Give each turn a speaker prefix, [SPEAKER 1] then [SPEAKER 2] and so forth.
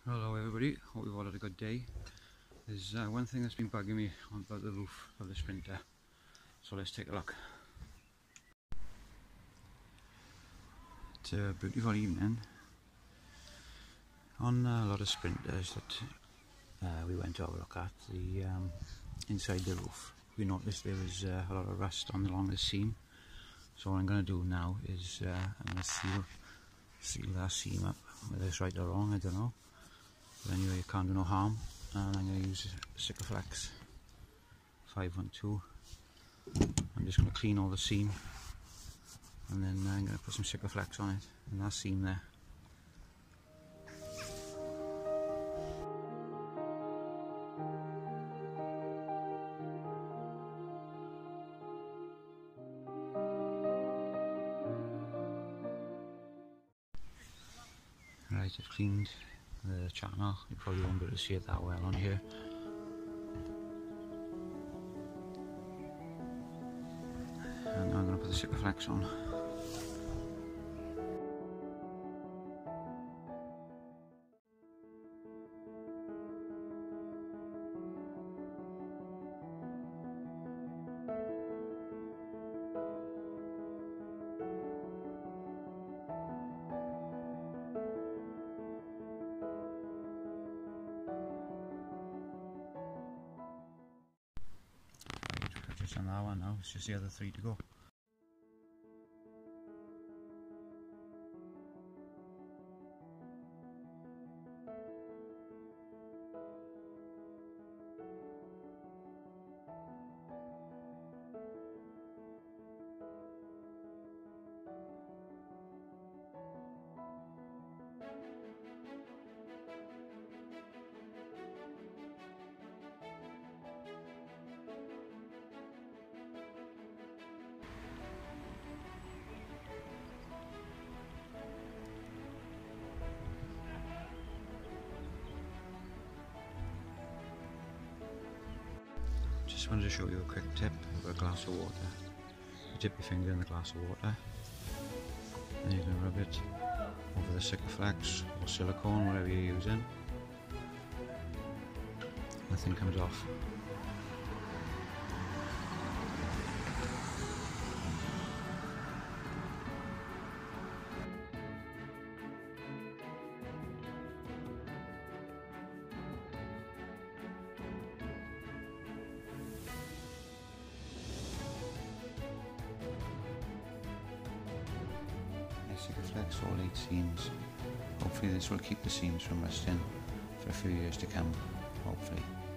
[SPEAKER 1] Hello everybody, hope you've all had a good day. There's one thing that's been bugging me on the roof of the Sprinter, so let's take a look. It's a beautiful evening. On a lot of Sprinters that we went to have a look at, the inside the roof, we noticed there was a lot of rust along the seam. So what I'm going to do now is I'm going to seal that seam up. Whether it's right or wrong, I don't know. But anyway, it can't do no harm, and I'm going to use Sikaflex 512. I'm just going to clean all the seam, and then I'm going to put some Sikaflex on it, and that seam there. Right, I've cleaned the channel. You probably won't be able to see it that well on here. And now I'm going to put the Sikaflex on. Just on that one now, it's just the other three to go. Just wanted to show you a quick tip of a glass of water. You dip your finger in the glass of water, and you can rub it over the Sikaflex or silicone, whatever you're using. Nothing comes off. Sikaflex all 8 seams. Hopefully this will keep the seams from rusting for a few years to come, hopefully.